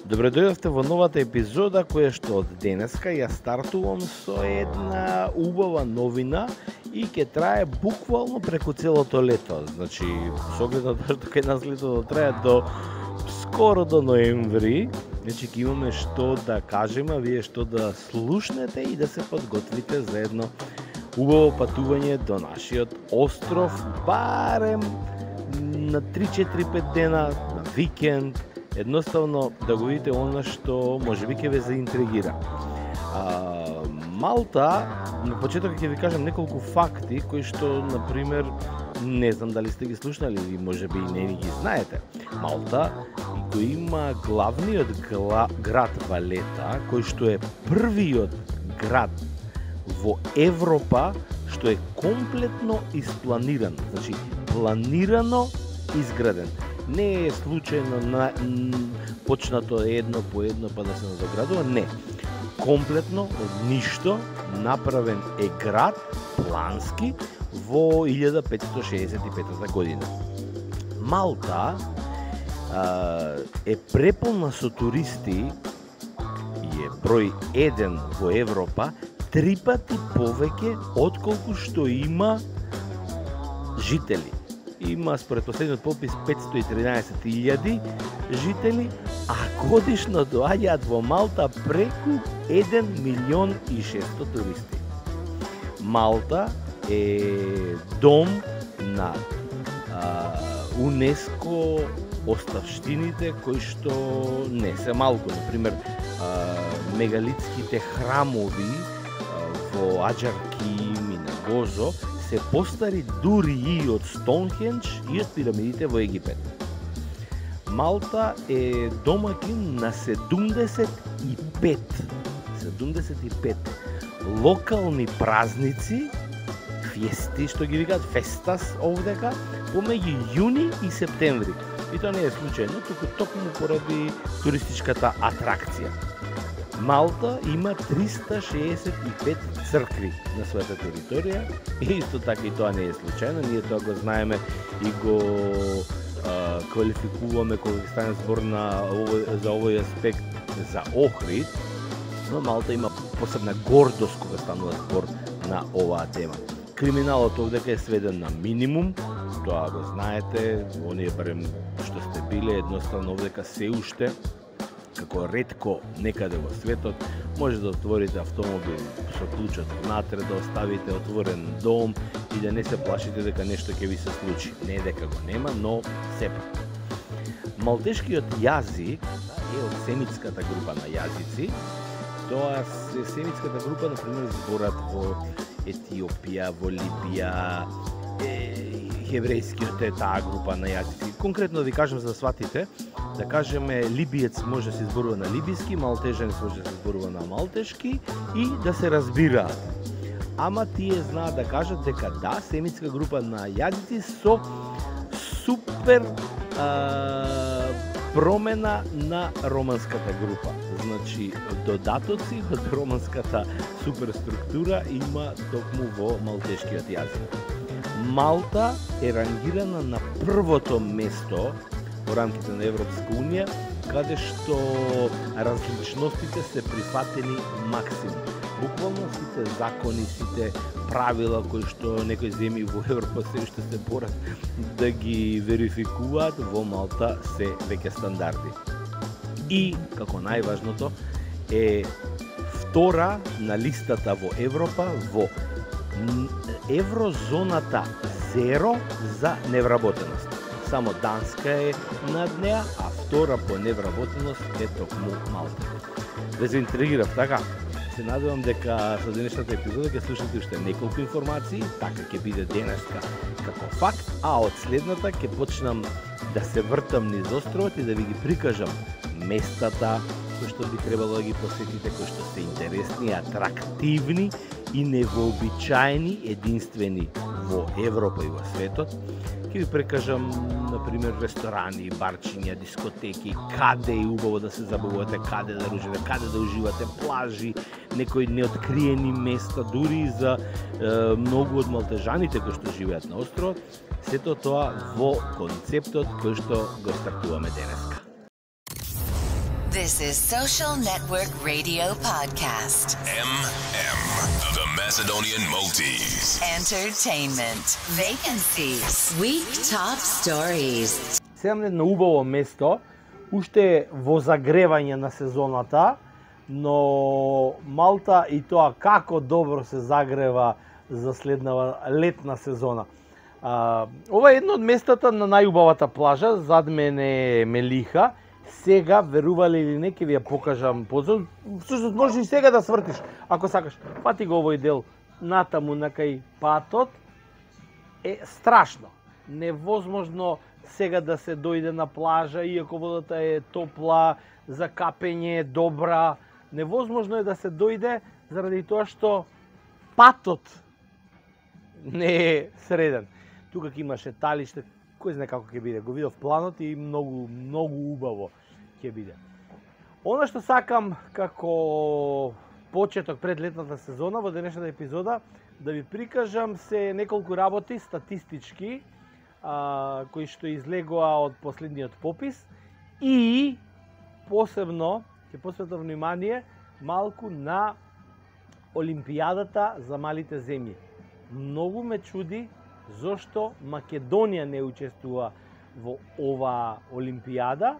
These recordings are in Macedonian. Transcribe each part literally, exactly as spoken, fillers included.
Добре дојдовте во новата епизода која што од денеска ја стартувам со една убава новина и ќе трае буквално преку целото лето. Значи, со оглед на тоа што кај нас летото трае до скоро до ноември, значи ќе имаме што да кажеме, вие што да слушнете и да се подготвите за едно убаво патување до нашиот остров, барем на три четири пет дена, на викенд, едноставно да го видите она што можеби ќе ве заинтригира. А, Малта, на почеток ќе ви кажам неколку факти кои што, например, не знам дали сте ги слушнали или можеби не ги знаете. Малта го има главниот гла... град Валета, кој што е првиот град во Европа што е комплетно испланиран, значи планирано изграден. Не е случајно на, почнато едно по едно па да се надоградува, не. Комплетно од ништо направен е град плански во илјада петстотини шеесет и пета година. Малта а, е преполна со туристи и е број еден во Европа, три пати повеќе отколку што има жители. Има според последниот попис петстотини и тринаесет илјади жители, а годишно доаѓаат во Малта преку еден милион и шестстотини туристи. Малта е дом на а, УНЕСКО оставштините кои што не се малку. Например, а, мегалитските храмови во Аџарки, Минагозо се постари дури и од Стоунхендж и од пирамидите во Египет. Малта е домакин на седумдесет и пет локални празници, фести што ги викаат фестас овдека, помеѓу јуни и септември. И тоа не е случајно, туку токму поради туристичката атракција. Малта има триста шеесет и пет цркви на својата територија и исто така и тоа не е случајно, ние тоа го знаеме и го а, квалификуваме кога стане збор на овој, за овој аспект за Охрид, но Малта има посебна гордост кога станува збор на оваа тема. Криминалот овдека е сведен на минимум, тоа го знаете, оние барем што сте биле, едноставно овдека се уште како ретко некаде во светот, може да отворите автомобил со клучот внатре, да оставите отворен дом и да не се плашите дека нешто ќе ви се случи. Не дека го нема, но сепак. Малтешкиот јазик е од семитската група на јазици. Тоа се семитската група, например, зборат во Етиопија, во Либија, е, хеврејскиот е таа група на јазици. Конкретно да ви кажам за да сватите, да кажеме либиец може да се зборува на либиски, малтежанец може да се зборува на малтешки и да се разбираат. Ама тие знаат да кажат дека да, семитска група на јазици со супер а, промена на романската група. Значи, додатоци од романската суперструктура има токму во малтешкиот јазик. Малта е рангирана на првото место во рамките на Европска унија, каде што различностите се прифатени максимум. Буквално сите закони, сите правила кои што некои земји во Европа се уште се борат да ги верификуваат, во Малта се веќе стандарди. И, како најважното, е втора на листата во Европа во еврозоната зеро за невработеност. Само Данска е над неа, а втора по невработеност е токму Малта. Да се интригирав, така? Се надевам дека со денешната епизода ќе слушате уште неколку информации, така ќе биде денеска како факт, а од следната ќе почнам да се вртам низ островот и да ви ги прикажам местата кои што би требало да ги посетите, кои што се интересни, атрактивни и невообичаени, единствени во Европа и во светот. Ќе ви прекажам, например, ресторани, барчиња, дискотеки, каде е убаво да се забавувате, каде да ружите, каде да уживате, плажи, некои неоткриени места, дури за е, многу од малтежаните кои што живеат на островот. Сето тоа во концептот кој што го стартуваме денеска. This is Social Network Radio Podcast. M M, the Macedonian Maltese. Entertainment. Vacancies. Week Top Stories. Сега на убаво место, уште во загревање на сезоната, но Малта и тоа како добро се загрева за следнава летна сезона. А, ова е едно од местата на најубавата плажа, зад мене е Мелиха. Сега, верували или не, ќе ви ја покажам позор. Всушност можеш и сега да свртиш, ако сакаш. Фати го овој дел натаму на кај патот. Е страшно. Невозможно сега да се дојде на плажа, иако водата е топла, за капење е добра. Невозможно е да се дојде заради тоа што патот не е среден. Тука ќе има шеталиште, кој знае како ќе биде. Го видов планот и многу, многу убаво ќе биде. Она што сакам како почеток пред летната сезона во денешната епизода да ви прикажам се неколку работи статистички а, кои што излегоа од последниот попис и посебно ќе посветам внимание малку на Олимпијадата за малите земји. Многу ме чуди зошто Македонија не учествува во ова Олимпијада,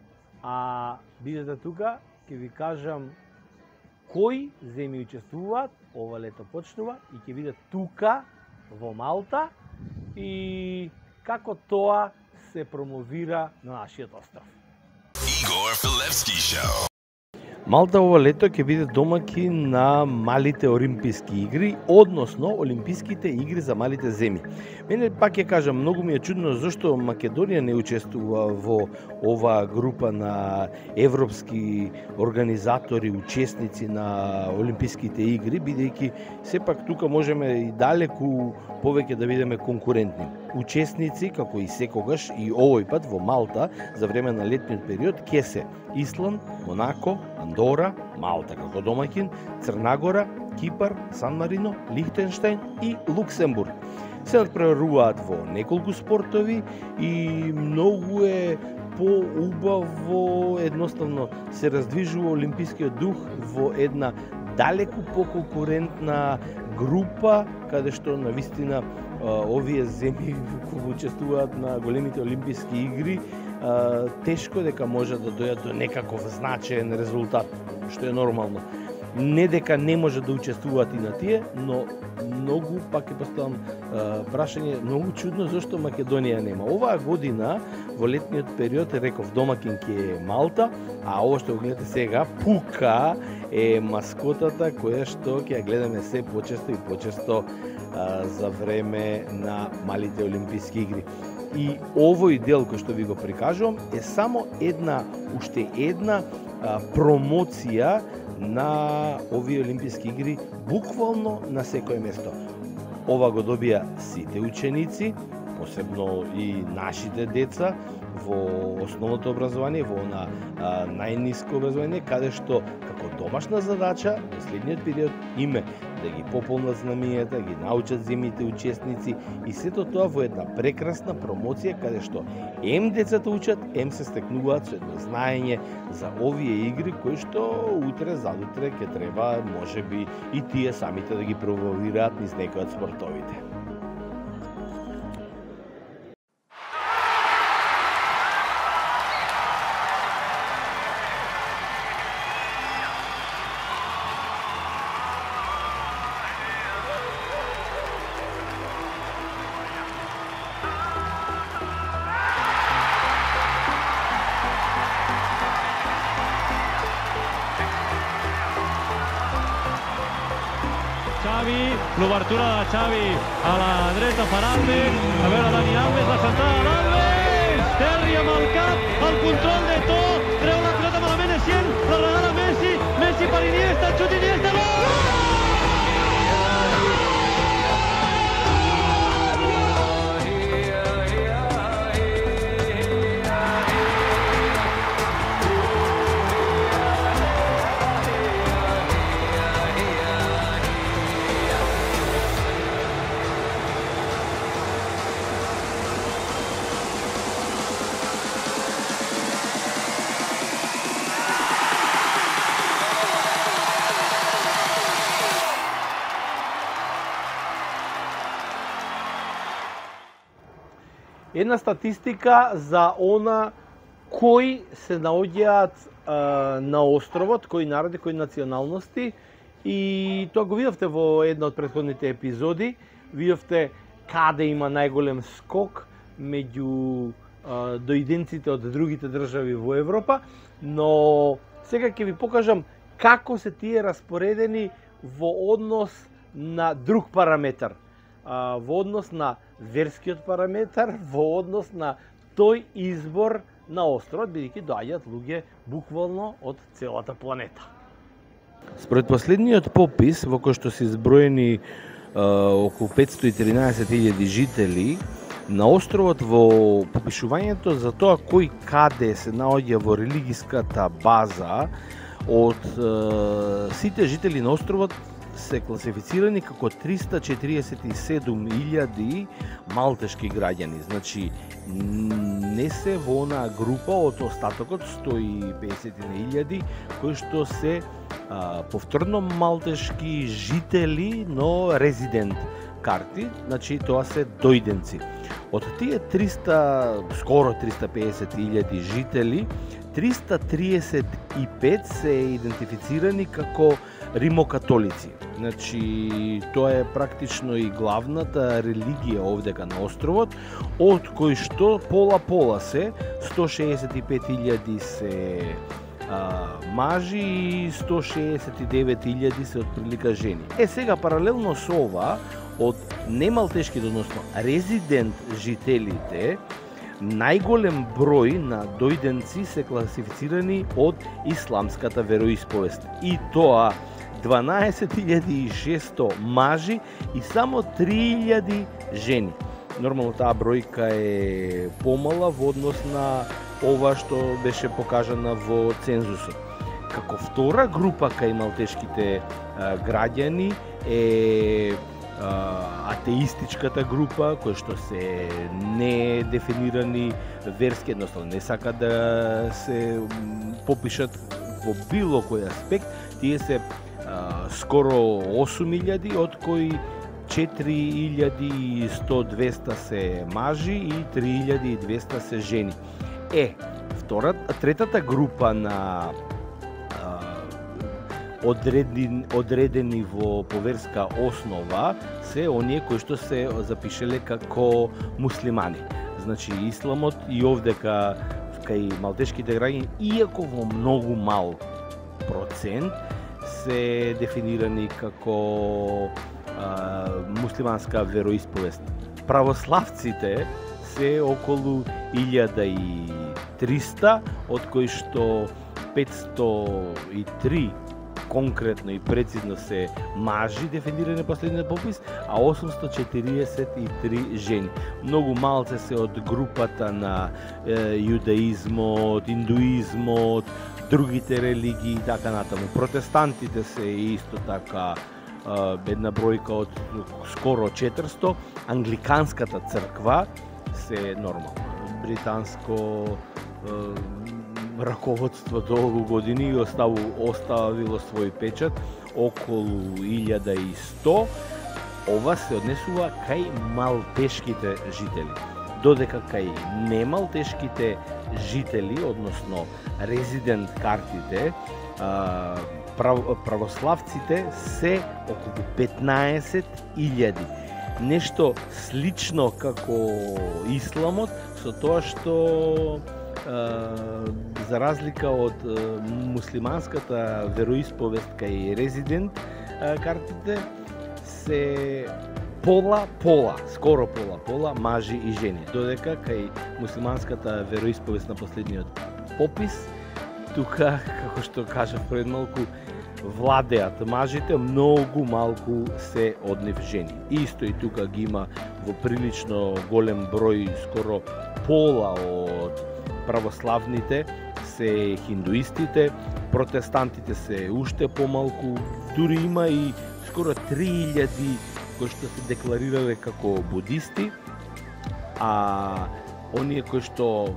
а бидете тука, ќе ви кажам кои земји учествуваат, ова лето почнува и ќе биде тука во Малта и како тоа се промовира на нашиот остров. Igor Filevski Show. Малта ова лето ќе биде домаќин на малите Олимписки игри, односно Олимписките игри за малите земји. Мене пак ќе кажам, многу ми е чудно зашто Македонија не учествува во ова група на европски организатори, учесници на Олимписките игри, бидејќи сепак тука можеме и далеку повеќе да бидеме конкурентни. Учесници, како и секогаш, и овој пат во Малта, за време на летниот период, ќе се Исланд, Монако, Андора, Малта како домаќин, Црнагора, Кипар, Сан Марино, Лихтенштеин и Луксембург. Се надпреваруваат во неколку спортови и многу е поубаво, едноставно се раздвижува олимпискиот дух во една далеку поконкурентна група, каде што навистина овие земји кои учествуваат на големите олимписки игри, тешко дека може да дојдат до некаков значаен резултат, што е нормално. Не дека не може да учествуваат и на тие, но многу, пак ќе поставам прашање, многу чудно зашто Македонија нема. Оваа година, во летниот период, реков, домаќин ќе е Малта, а ово што го гледате сега, Пука е маскотата која што ќе ја гледаме се почесто и почесто а, за време на малите олимписки игри. И овој дел кој што ви го прикажувам е само една, уште една а, промоција на овие олимписки игри буквално на секое место. Ова го добија сите ученици, посебно и нашите деца во основното образование, во на а, најниско образование, каде што како домашна задача во следниот период име да ги пополнат знамињата, ги научат земјите учесници и сето тоа во една прекрасна промоција каде што ем децата учат, ем се стекнуваат со едно знаење за овие игри кои што утре, задутре ќе треба можеби и тие самите да ги промовираат низ некој од спортовите. Xavi, l'obertura de Xavi a la dreta per Alves, a veure Dani Alves, la centrada d'Alves, Terri amb el cap, el control de To, treu la pilota malament Essien, la regala Messi, Messi per Iniesta, xut Iniesta, gol! една статистика за она кои се наоѓаат на островот, кои народи, кои националности, и тоа го видовте во една од претходните епизоди. Видовте каде има најголем скок меѓу доиденците од другите држави во Европа, но сега ќе ви покажам како се тие распоредени во однос на друг параметар, во однос на верскиот параметар, во однос на тој избор на островот, бидејќи доаѓаат луѓе буквално од целата планета. Според последниот попис, во кој што се изброени околу петстотини и тринаесет илјади жители, на островот во попишувањето за тоа кој каде се наоѓа во религиската база, од е, сите жители на островот се класифицирани како триста четириесет и седум илјади малтешки граѓани. Значи, не се во онаа група од остатокот сто и песет илјади кои што се а, повторно малтешки жители, но резидент карти, значи тоа се дојденци. Од тие триста, скоро триста песет илјади жители, триста триесет и пет се идентифицирани како римокатолици. Значи, тоа е практично и главната религија овдека на островот, од кои што пола-пола се, сто шеесет и пет илјади се а, мажи и сто шеесет и девет илјади се отприлика жени. Е, сега, паралелно со ова, од немалтешките, односно резидент жителите, најголем број на дојденци се класифицирани од исламската вероисповест. И тоа дванаесет илјади и шесто мажи и само три илјади жени. Нормално таа бројка е помала во однос на ова што беше покажана во цензусот. Како втора група кај малтешките а, граѓани е атеистичката група, кои што се не дефинирани верски, едноставно не сакат да се попишат во било кој аспект. Тие се а, скоро осум илјади, од кои четири илјади и сто до двесте се мажи и три илјади и двесте се жени. Е, втората, третата група на Одредени, одредени во поверска основа се оние кои што се запишеле како муслимани. Значи, исламот и овдека кај малтешките граѓани, иако во многу мал процент, се дефинирани како а, муслиманска вероисповест. Православците се околу илјада и триста, од кои што петстотини и три конкретно и прецизно се мажи дефинирани последниот попис, а осумстотини четириесет и три жени. Многу малце се од групата на е, јудаизмот, индуизмот, другите религии и така натаму. Протестантите се исто така е, една бројка од скоро четиристо, англиканската црква се нормално. Британско е, раководство долго години и оставу, оставило свој печат околу илјада и сто. Ова се однесува кај малтешките жители. Додека кај немалтешките жители, односно резидент картите, прав, православците се околу петнаесет илјади. Нешто слично како исламот, со тоа што за разлика од муслиманската вероисповест кај резидент картите се пола-пола, скоро пола-пола, мажи и жени. Додека кај муслиманската вероисповест на последниот попис, тука, како што кажав пред малку, владеат мажите, многу малку се од нив жени. Исто и тука ги има во прилично голем број, скоро пола од православните се хиндуистите, протестантите се уште помалку, дури има и скоро три илјади кои што се декларирале како будисти, а оние кои што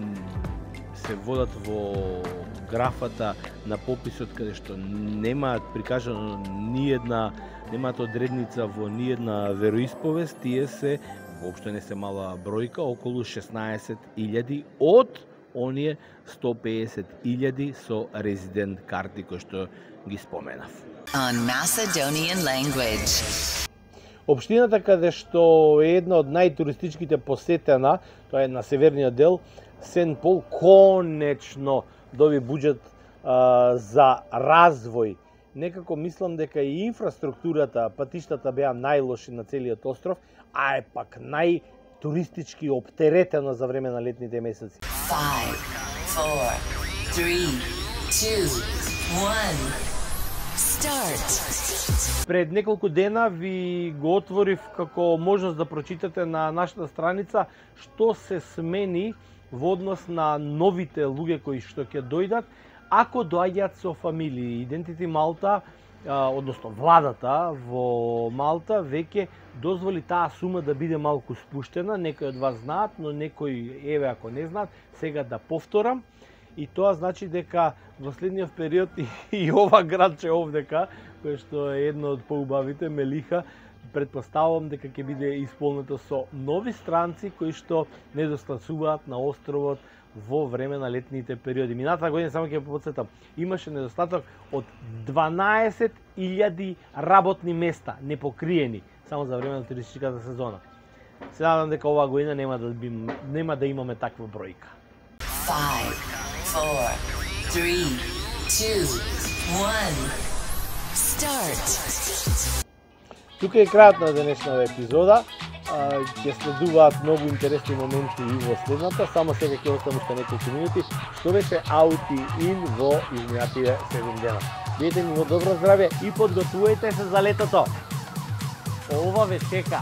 се водат во графата на пописот каде што немаат прикажано ни една, немаат одредница во ни една вероисповест, тие се воопшто не се мала бројка, околу шеснаесет илјади од оние сто пеесет илјади со резидент карти кои што ги споменав. On Macedonian language. Општината каде што е една од најтуристичките посетена, тоа е на северниот дел, Сен Пол, конечно доби буџет а, за развој. Некако мислам дека и инфраструктурата, патиштата беа најлоши на целиот остров, а е пак најтуристички оптеретена за време на летните месеци. Five, four, three, two, one. Start. Пред неколку дена ви го отворив како можност да прочитате на нашата страница што се смени во однос на новите луѓе кои што ќе дојдат ако доаѓаат со фамилии. Identity Malta, а, односно владата во Малта веќе дозволи таа сума да биде малку спуштена. Некои од вас знаат, но некои, еве ако не знаат, сега да повторам. И тоа значи дека во следниот период и, и ова градче овдека, кое што е едно од поубавите, Мелиха, предпоставувам дека ќе биде исполнето со нови странци кои што недостасуваат на островот во време на летните периоди. Минатата година, само ќе потсетам, имаше недостаток од дванаесет илјади работни места непокриени само за време на туристичката сезона. Се надам дека оваа година нема да би, нема да имаме таква бројка. Five, four, three, two, one. Start. Тука е крајот на денешната епизода. Ќе следуваат многу интересни моменти и во следната, само сега ќе оставам уште неколку минути, што беше out и in во изминативе седум дена. Бидете ми во добро здравје и подготвувајте се за летото. Ова ве чека.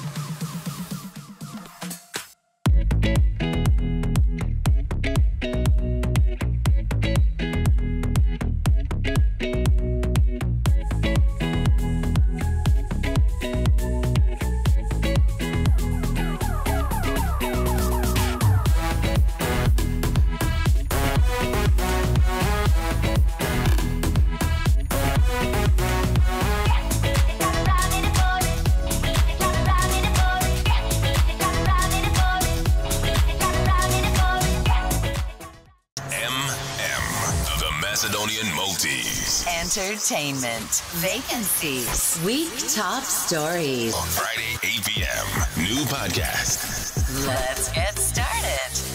Macedonian Multis. Entertainment. Vacancies. Week top stories. Friday, eight p.m. New podcast. Let's get started.